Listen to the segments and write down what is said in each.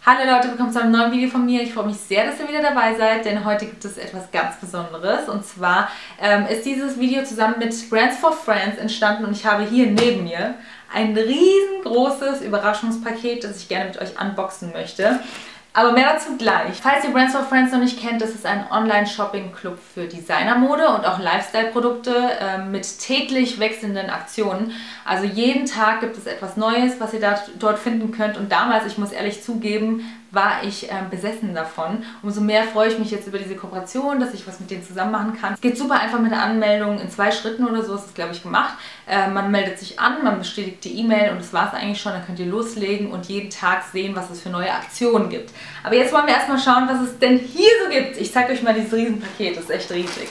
Hallo Leute, willkommen zu einem neuen Video von mir. Ich freue mich sehr, dass ihr wieder dabei seid, denn heute gibt es etwas ganz Besonderes. Und zwar ist dieses Video zusammen mit Brands for Friends entstanden und ich habe hier neben mir ein riesengroßes Überraschungspaket, das ich gerne mit euch unboxen möchte. Aber mehr dazu gleich. Falls ihr Brands for Friends noch nicht kennt, das ist ein Online-Shopping-Club für Designermode und auch Lifestyle-Produkte mit täglich wechselnden Aktionen. Also jeden Tag gibt es etwas Neues, was ihr dort finden könnt. Und damals, ich muss ehrlich zugeben, war ich besessen davon. Umso mehr freue ich mich jetzt über diese Kooperation, dass ich was mit denen zusammen machen kann. Es geht super einfach mit der Anmeldung. In 2 Schritten oder so ist es, glaube ich, gemacht. Man meldet sich an, man bestätigt die E-Mail und das war es eigentlich schon. Dann könnt ihr loslegen und jeden Tag sehen, was es für neue Aktionen gibt. Aber jetzt wollen wir erstmal schauen, was es denn hier so gibt. Ich zeige euch mal dieses Riesenpaket. Das ist echt riesig.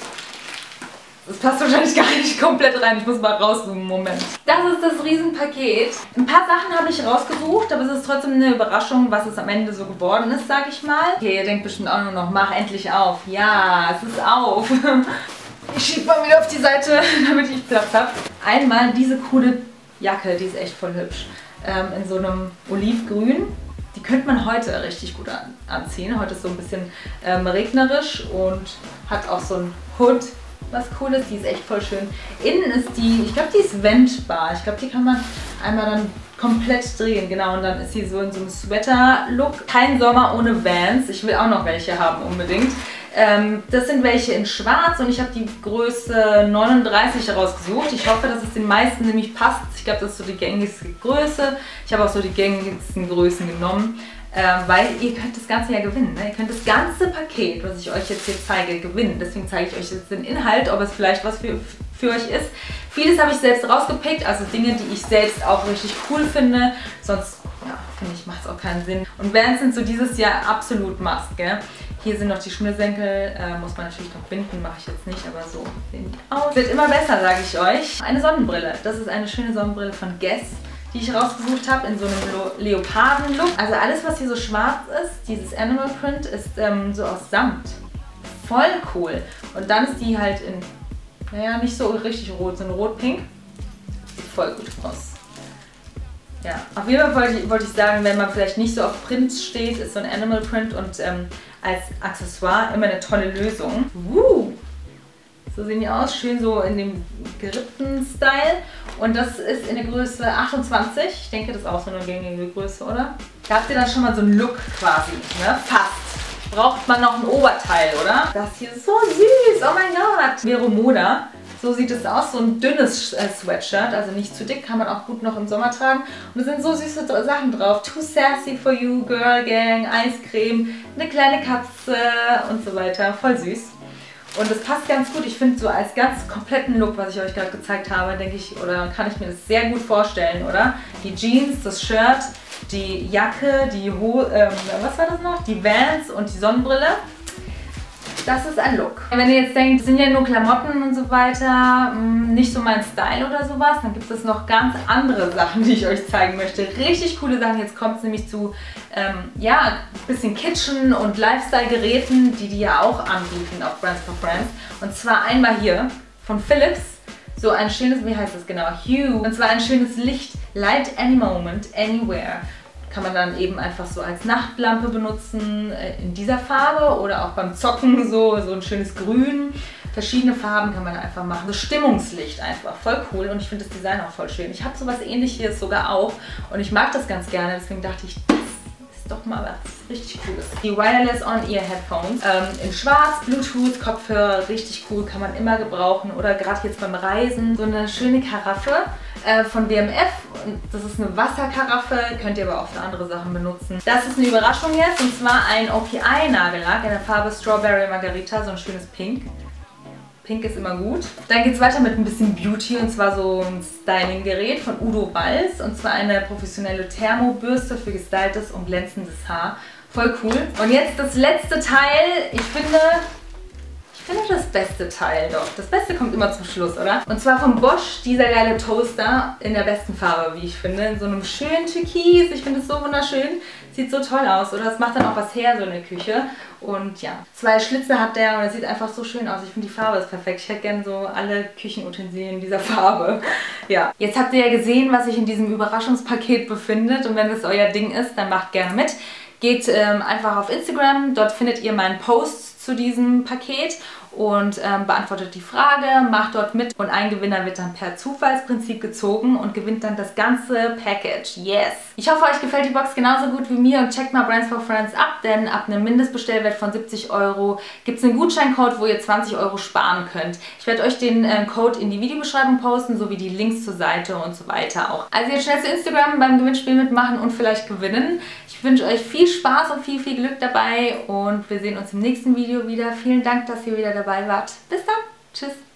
Das passt wahrscheinlich gar nicht komplett rein. Ich muss mal rauszoomen. Moment. Das ist das Riesenpaket. Ein paar Sachen habe ich rausgesucht, aber es ist trotzdem eine Überraschung, was es am Ende so geworden ist, sage ich mal. Okay, ihr denkt bestimmt auch nur noch, mach endlich auf. Ja, es ist auf. Ich schiebe mal wieder auf die Seite, damit ich Platz habe. Einmal diese coole Jacke, die ist echt voll hübsch. In so einem Olivgrün. Die könnte man heute richtig gut anziehen. Heute ist so ein bisschen regnerisch und hat auch so ein Hood. Was cool ist, die ist echt voll schön. Innen ist die, ich glaube, die ist wendbar. Ich glaube, die kann man einmal dann komplett drehen. Genau, und dann ist sie so in so einem Sweater-Look. Kein Sommer ohne Vans. Ich will auch noch welche haben, unbedingt. Das sind welche in schwarz und ich habe die Größe 39 rausgesucht. Ich hoffe, dass es den meisten nämlich passt. Ich glaube, das ist so die gängigste Größe. Ich habe auch so die gängigsten Größen genommen. Weil ihr könnt das Ganze ja gewinnen. Ne? Ihr könnt das ganze Paket, was ich euch jetzt hier zeige, gewinnen. Deswegen zeige ich euch jetzt den Inhalt, ob es vielleicht was für euch ist. Vieles habe ich selbst rausgepickt, also Dinge, die ich selbst auch richtig cool finde. Sonst, ja, finde ich, macht es auch keinen Sinn. Und Vans sind so dieses Jahr absolut Must, gell? Hier sind noch die Schnürsenkel, muss man natürlich noch binden, mache ich jetzt nicht, aber so sehen die aus. Wird immer besser, sage ich euch. Eine Sonnenbrille. Das ist eine schöne Sonnenbrille von Guess, die ich rausgesucht habe, in so einem Leoparden-Look. Also alles, was hier so schwarz ist, dieses Animal Print, ist so aus Samt. Voll cool. Und dann ist die halt in, naja, nicht so richtig rot, sondern rot-pink. Sieht voll gut aus. Ja, auf jeden Fall wollte ich sagen, wenn man vielleicht nicht so auf Prints steht, ist so ein Animal Print und als Accessoire immer eine tolle Lösung. So sehen die aus, schön so in dem gerippten Style. Und das ist in der Größe 28. Ich denke, das ist auch so eine gängige Größe, oder? Da habt ihr dann schon mal so einen Look quasi, ne? Fast. Braucht man noch ein Oberteil, oder? Das hier ist so süß, oh mein Gott. Vero Moda. So sieht es aus, so ein dünnes Sweatshirt, also nicht zu dick, kann man auch gut noch im Sommer tragen. Und es sind so süße Sachen drauf. Too sassy for you, Girl Gang, Eiscreme, eine kleine Katze und so weiter. Voll süß. Und das passt ganz gut. Ich finde so als ganz kompletten Look, was ich euch gerade gezeigt habe, denke ich, oder kann ich mir das sehr gut vorstellen, oder? Die Jeans, das Shirt, die Jacke, die was war das noch? Die Vans und die Sonnenbrille. Das ist ein Look. Wenn ihr jetzt denkt, das sind ja nur Klamotten und so weiter, nicht so mein Style oder sowas, dann gibt es noch ganz andere Sachen, die ich euch zeigen möchte. Richtig coole Sachen. Jetzt kommt es nämlich zu, ja, ein bisschen Kitchen- und Lifestyle-Geräten, die ja auch anbieten auf Brands for Friends. Und zwar einmal hier von Philips. So ein schönes, wie heißt das genau? Hue. Und zwar ein schönes Licht. Light any moment, anywhere. Kann man dann eben einfach so als Nachtlampe benutzen, in dieser Farbe oder auch beim Zocken so ein schönes Grün. Verschiedene Farben kann man einfach machen. So Stimmungslicht einfach, voll cool und ich finde das Design auch voll schön. Ich habe sowas Ähnliches sogar auch und ich mag das ganz gerne, deswegen dachte ich, das ist doch mal was richtig Cooles. Die Wireless On-Ear Headphones in schwarz, Bluetooth, Kopfhörer, richtig cool, kann man immer gebrauchen oder gerade jetzt beim Reisen. So eine schöne Karaffe von WMF. Das ist eine Wasserkaraffe, könnt ihr aber auch für andere Sachen benutzen. Das ist eine Überraschung jetzt und zwar ein OPI-Nagellack in der Farbe Strawberry Margarita, so ein schönes Pink. Pink ist immer gut. Dann geht es weiter mit ein bisschen Beauty und zwar so ein Styling-Gerät von Udo Balz und zwar eine professionelle Thermobürste für gestyltes und glänzendes Haar. Voll cool. Und jetzt das letzte Teil. Ich finde das beste Teil doch. Das Beste kommt immer zum Schluss, oder? Und zwar von Bosch, dieser geile Toaster in der besten Farbe, wie ich finde. In so einem schönen Türkis. Ich finde es so wunderschön. Sieht so toll aus, oder? Es macht dann auch was her, so in der Küche. Und ja, 2 Schlitze hat der und es sieht einfach so schön aus. Ich finde die Farbe ist perfekt. Ich hätte gerne so alle Küchenutensilien dieser Farbe. Ja, jetzt habt ihr ja gesehen, was sich in diesem Überraschungspaket befindet. Und wenn es euer Ding ist, dann macht gerne mit. geht einfach auf Instagram, dort findet ihr meinen Post zu diesem Paket und beantwortet die Frage, macht dort mit und ein Gewinner wird dann per Zufallsprinzip gezogen und gewinnt dann das ganze Package. Yes! Ich hoffe, euch gefällt die Box genauso gut wie mir und checkt mal Brands for Friends ab, denn ab einem Mindestbestellwert von 70 € gibt es einen Gutscheincode, wo ihr 20 € sparen könnt. Ich werde euch den Code in die Videobeschreibung posten, sowie die Links zur Seite und so weiter auch. Also jetzt schnell zu Instagram beim Gewinnspiel mitmachen und vielleicht gewinnen. Ich wünsche euch viel Spaß und viel Glück dabei und wir sehen uns im nächsten Video wieder. Vielen Dank, dass ihr wieder dabei wart. Bis dann. Tschüss.